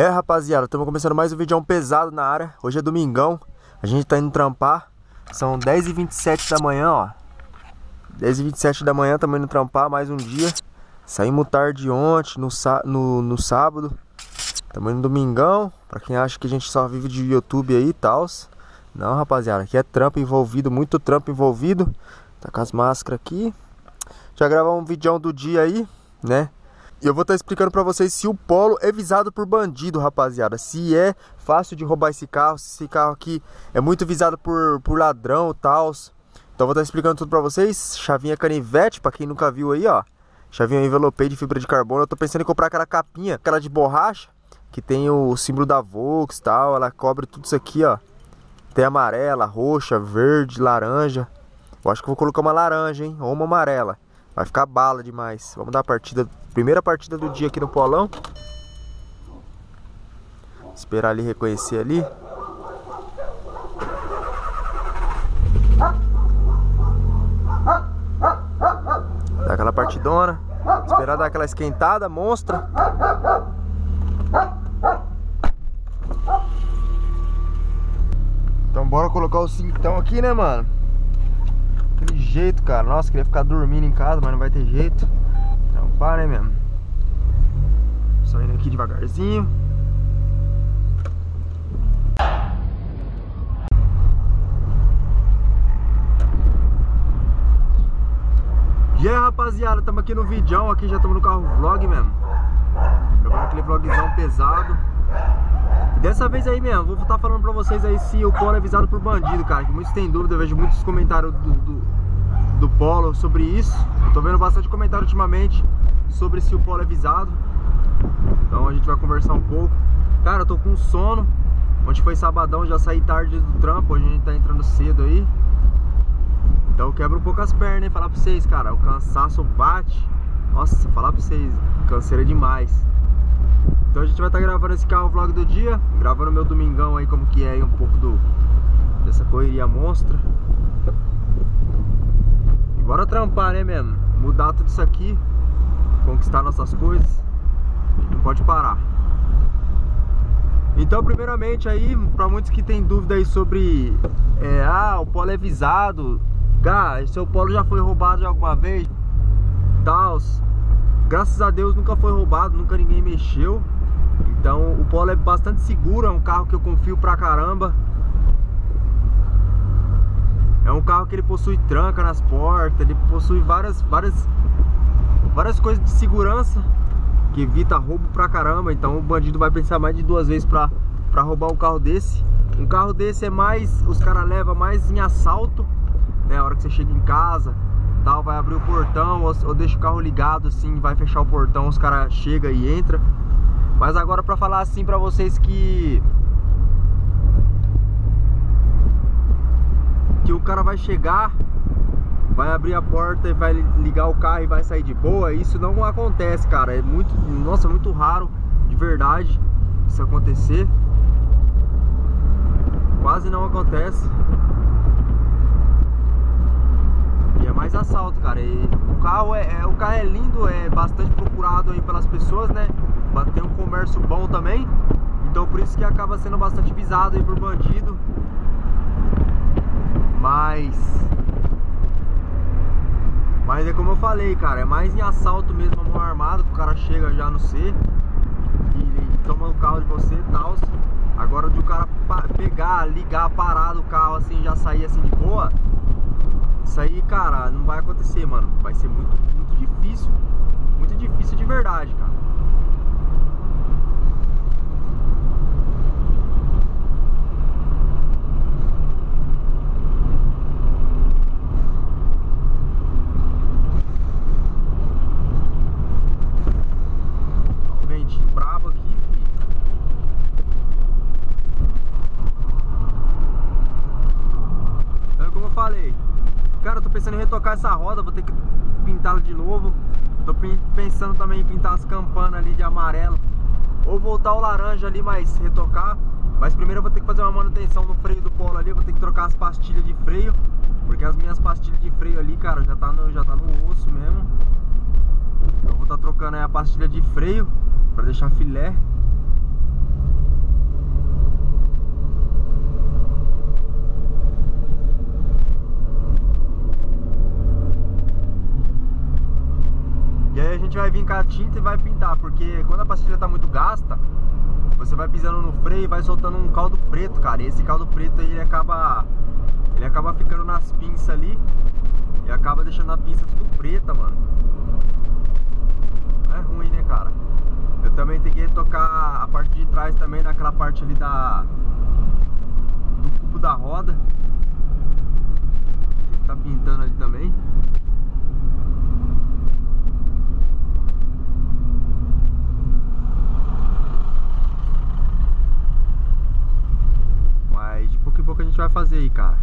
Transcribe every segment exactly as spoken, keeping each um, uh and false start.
É, rapaziada, estamos começando mais um vídeo pesado na área. Hoje é domingão, a gente tá indo trampar. São dez e vinte e sete da manhã, ó. dez e vinte e sete da manhã, estamos indo trampar mais um dia. Saímos tarde ontem, no, no, no sábado. Estamos indo domingão. Pra quem acha que a gente só vive de YouTube aí e tal. Não, rapaziada, aqui é trampo envolvido, muito trampo envolvido. Tá com as máscaras aqui. Já gravar um vídeo do dia aí, né? E eu vou estar explicando pra vocês se o Polo é visado por bandido, rapaziada. Se é fácil de roubar esse carro, se esse carro aqui é muito visado por, por ladrão e tal. Então eu vou estar explicando tudo pra vocês. Chavinha canivete, pra quem nunca viu aí, ó. Chavinha envelope de fibra de carbono. Eu tô pensando em comprar aquela capinha, aquela de borracha, que tem o símbolo da Volks e tal. Ela cobre tudo isso aqui, ó. Tem amarela, roxa, verde, laranja. Eu acho que eu vou colocar uma laranja, hein? Ou uma amarela. Vai ficar bala demais. Vamos dar a partida, primeira partida do dia aqui no Polão. Esperar ali reconhecer ali. Dar aquela partidona. Esperar dar aquela esquentada, monstra. Então bora colocar o cintão aqui, né, mano? Aquele jeito, cara. Nossa, queria ficar dormindo em casa, mas não vai ter jeito. Trampar, né, mesmo? Só indo aqui devagarzinho. E aí, rapaziada, estamos aqui no vidão. Aqui já estamos no carro vlog mesmo. Gravando aquele vlogzão pesado. E dessa vez aí mesmo, vou estar falando pra vocês aí se o Polo é visado por bandido, cara. Que muitos têm dúvida, eu vejo muitos comentários do, do, do Polo sobre isso. Eu tô vendo bastante comentário ultimamente sobre se o Polo é visado. Então a gente vai conversar um pouco. Cara, eu tô com sono. Ontem foi sabadão, já saí tarde do trampo. Hoje a gente tá entrando cedo aí. Então eu quebro um pouco as pernas, hein? Falar pra vocês, cara, o cansaço bate. Nossa, falar pra vocês, canseira demais. Então a gente vai estar gravando esse carro vlog do dia. Gravando meu domingão aí, como que é aí, um pouco do dessa correria monstra. E bora trampar, né, mesmo? Mudar tudo isso aqui. Conquistar nossas coisas. Não pode parar. Então, primeiramente aí, pra muitos que tem dúvida aí sobre é, ah, o Polo é visado. Cara, seu Polo já foi roubado alguma vez? Tals. Graças a Deus nunca foi roubado, nunca ninguém mexeu. Então o Polo é bastante seguro, é um carro que eu confio pra caramba. É um carro que ele possui tranca nas portas, ele possui várias, várias, várias coisas de segurança que evita roubo pra caramba. Então o bandido vai pensar mais de duas vezes pra, pra roubar um carro desse. Um carro desse é mais, os caras levam mais em assalto, né? A hora que você chega em casa, tal, vai abrir o portão ou, ou deixa o carro ligado assim, vai fechar o portão, os caras chegam e entram. Mas agora pra falar assim pra vocês que que o cara vai chegar, vai abrir a porta e vai ligar o carro e vai sair de boa, isso não acontece, cara. É muito, nossa, muito raro, de verdade, isso acontecer. Quase não acontece. E é mais assalto, cara. E o carro é, é, o carro é lindo, é bastante procurado aí pelas pessoas, né? Tem um comércio bom também. Então por isso que acaba sendo bastante visado aí por bandido. Mas Mas é como eu falei, cara, é mais em assalto mesmo, a mão armada, que o cara chega já no C e, e toma o carro de você e tal. Agora de o cara pegar, ligar, parar do carro assim, já sair assim de boa, isso aí, cara, não vai acontecer, mano. Vai ser muito, muito difícil. Muito difícil de verdade, cara. Um ventinho brabo aqui, filho. Então, como eu falei, cara, eu tô pensando em retocar essa roda, vou ter que pintá-la de novo. Tô pensando também em pintar as campanas ali de amarelo, ou voltar o laranja ali, mas retocar. Mas primeiro eu vou ter que fazer uma manutenção no freio do Polo ali. Eu vou ter que trocar as pastilhas de freio, porque as minhas pastilhas de freio ali, cara, já tá no, já tá no osso mesmo. Então eu vou estar tá trocando aí a pastilha de freio pra deixar filé. gente vai vir com a tinta e vai pintar, porque quando a pastilha tá muito gasta, você vai pisando no freio e vai soltando um caldo preto, cara. E esse caldo preto aí, ele acaba ele acaba ficando nas pinças ali e acaba deixando a pinça tudo preta, mano. É ruim, né, cara? Eu também tenho que retocar a parte de trás também, naquela parte ali da do cubo da roda. Tem que tá pintando ali também. Mas de pouco em pouco a gente vai fazer aí, cara.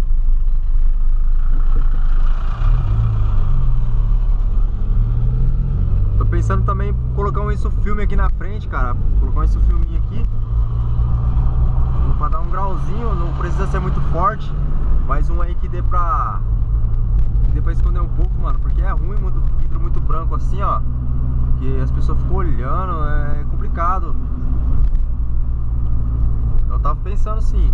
Tô pensando também em colocar um isofilme aqui na frente, cara. Colocar um isofilminho aqui pra dar um grauzinho, não precisa ser muito forte, mas um aí que dê pra que dê pra esconder um pouco, mano. Porque é ruim muito vidro muito branco assim, ó, que as pessoas ficam olhando, é complicado. Eu tava pensando sim.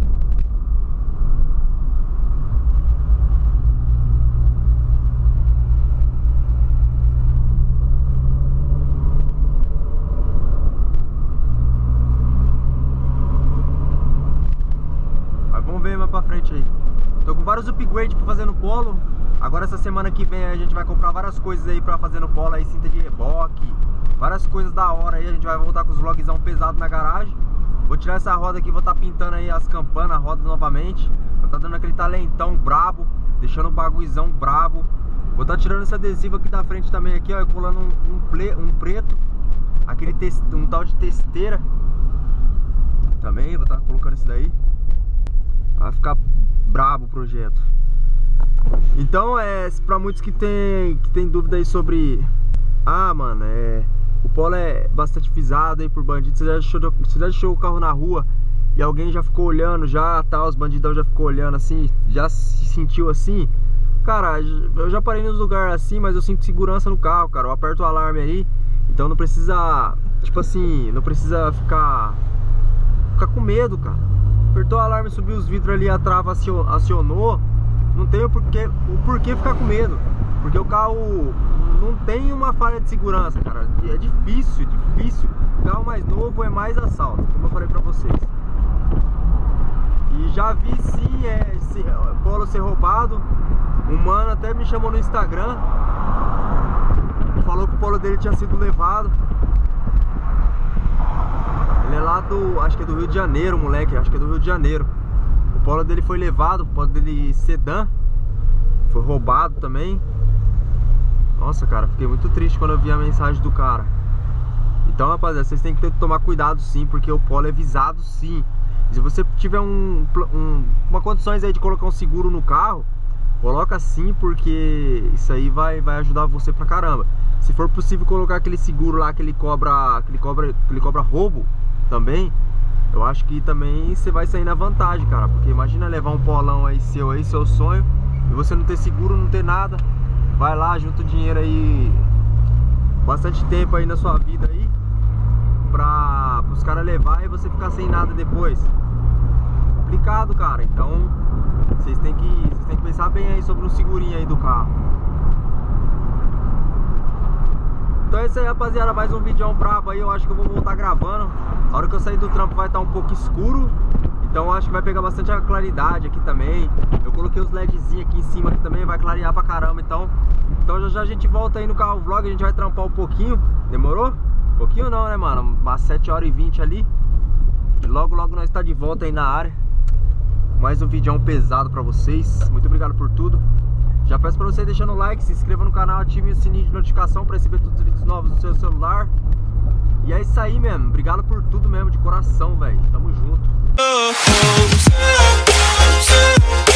Vamos ver mais pra frente aí. Tô com vários upgrades pra fazer no Polo. Agora essa semana que vem a gente vai comprar várias coisas aí pra fazer no Polo aí, cinta de reboque, várias coisas da hora aí. A gente vai voltar com os vlogzão pesado na garagem. Vou tirar essa roda aqui, vou estar tá pintando aí as campanas, a roda novamente. Vou tá dando aquele talentão brabo, deixando o bagulhozão brabo. Vou tá tirando esse adesivo aqui da frente também aqui, ó, e colando um, um, ple, um preto, aquele test, um tal de testeira. Também vou tá colocando esse daí. Vai ficar brabo o projeto. Então, é pra muitos que tem, que tem dúvida aí sobre... Ah, mano, é... o Polo é bastante visado aí por bandidos. Você já, deixou, você já deixou o carro na rua e alguém já ficou olhando, já, tá, os bandidão já ficou olhando assim, já se sentiu assim? Cara, eu já parei nos lugares assim, mas eu sinto segurança no carro, cara. Eu aperto o alarme aí, então não precisa, tipo assim, não precisa ficar, ficar com medo, cara. Apertou o alarme, subiu os vidros ali, a trava acionou. Não tem o porquê, o porquê ficar com medo. Porque o carro não tem uma falha de segurança, cara. É difícil, difícil. O carro mais novo é mais assalto, como eu falei pra vocês. E já vi sim, é, esse Polo ser roubado. Um mano até me chamou no Instagram, falou que o Polo dele tinha sido levado. Ele é lá do, acho que é do Rio de Janeiro, moleque, acho que é do Rio de Janeiro. O Polo dele foi levado, o Polo dele sedã, foi roubado também. Nossa, cara, fiquei muito triste quando eu vi a mensagem do cara. Então, rapaziada, vocês têm que ter, tomar cuidado sim, porque o Polo é visado sim. Se você tiver um, um, uma condições aí de colocar um seguro no carro, coloca sim, porque isso aí vai, vai ajudar você pra caramba. Se for possível colocar aquele seguro lá que ele cobra, que ele cobra, que ele cobra roubo também, eu acho que também você vai sair na vantagem, cara. Porque imagina levar um polão aí seu aí, seu sonho, e você não ter seguro, não ter nada. Vai lá, junta o dinheiro aí, bastante tempo aí na sua vida aí, pra os caras levar e você ficar sem nada depois. Complicado, cara. Então vocês têm que, vocês têm que pensar bem aí sobre um segurinho aí do carro. Então é isso aí, rapaziada, mais um vídeo brabo aí. Eu acho que eu vou voltar gravando. A hora que eu sair do trampo vai estar um pouco escuro, então eu acho que vai pegar bastante a claridade aqui também. Eu coloquei os LEDzinhos aqui em cima aqui também, vai clarear pra caramba. Então, então já já a gente volta aí no carro vlog, a gente vai trampar um pouquinho. Demorou? Um pouquinho não, né, mano? Umas sete horas e vinte ali. E logo logo nós tá de volta aí na área. Mais um vídeo pesado pra vocês. Muito obrigado por tudo. Já peço pra você deixando o like, se inscreva no canal, ative o sininho de notificação pra receber todos os vídeos novos no seu celular. E é isso aí mesmo, obrigado por tudo mesmo, de coração, velho. Tamo junto.